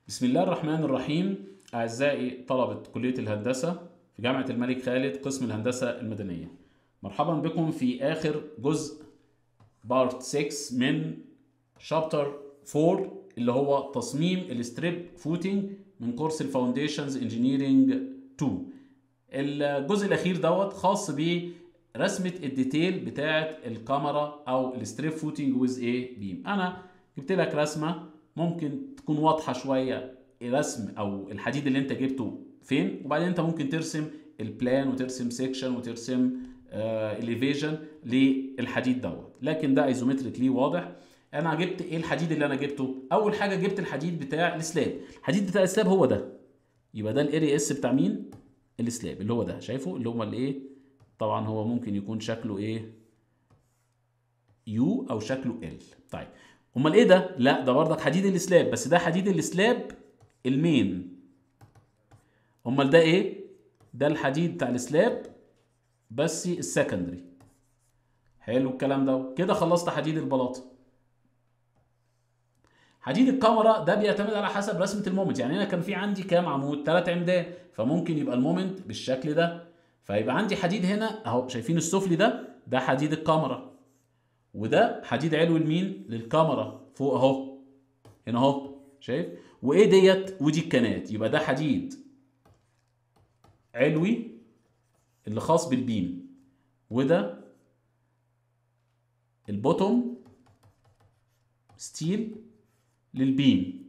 بسم الله الرحمن الرحيم. أعزائي طلبة كلية الهندسة في جامعة الملك خالد قسم الهندسة المدنية، مرحبا بكم في آخر جزء بارت 6 من شابتر 4 اللي هو تصميم الستريب فوتنج من كورس الفاونديشنز انجينيرينج 2. الجزء الأخير دوت خاص برسمة الديتيل بتاعة الكاميرا أو الستريب فوتنج ويز ايه بيم. أنا جبت لك رسمة ممكن تكون واضحة شوية، الرسم او الحديد اللي انت جبته فين، وبعدين انت ممكن ترسم البلان وترسم سيكشن وترسم اليفيجن للحديد دوت، لكن ده ايزومتريك ليه واضح. انا جبت ايه الحديد اللي انا جبته؟ اول حاجه جبت الحديد بتاع السلاب. الحديد بتاع السلاب هو ده، يبقى ده الاري اس بتاع مين؟ السلاب، اللي هو ده، شايفه اللي هو الايه؟ طبعا هو ممكن يكون شكله ايه؟ يو او شكله ال. طيب امال ايه ده؟ لا ده برضك حديد السلاب، بس ده حديد السلاب المين. امال ده ايه؟ ده الحديد بتاع السلاب بس السكندري. حلو الكلام ده. كده خلصت حديد البلاطه. حديد الكاميرا ده بيعتمد على حسب رسمه المومنت، يعني انا كان في عندي كام عمود؟ 3 عمدان، فممكن يبقى المومنت بالشكل ده، فيبقى عندي حديد هنا اهو، شايفين السفلي ده حديد الكاميرا، وده حديد علوي لمين؟ للكاميرا فوق اهو، هنا اهو، شايف؟ وايه ديت؟ ودي الكنات، يبقى ده حديد علوي اللي خاص بالبيم، وده البوتوم ستيل للبيم،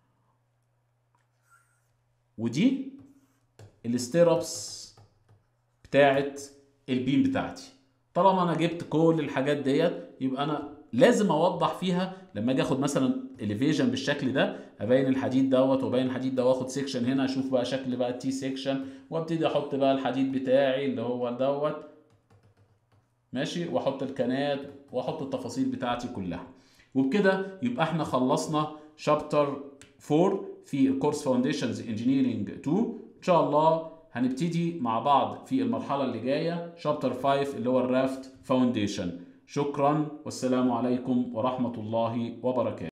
ودي الستيرابس بتاعت البيم بتاعتي. طالما انا جبت كل الحاجات ديت يبقى انا لازم اوضح فيها لما اجي اخد مثلا اليفيجن بالشكل ده، ابين الحديد دوت وابين الحديد ده، واخد سيكشن هنا اشوف بقى شكل بقى التي سيكشن، وابتدي احط بقى الحديد بتاعي اللي هو دوت، ماشي، واحط الكنات واحط التفاصيل بتاعتي كلها. وبكده يبقى احنا خلصنا شابتر 4 في كورس فاونديشنز انجينيرينج 2. ان شاء الله هنبتدي مع بعض في المرحله اللي جايه شابتر 5 اللي هو الرافت فاونديشن. شكرا والسلام عليكم ورحمه الله وبركاته.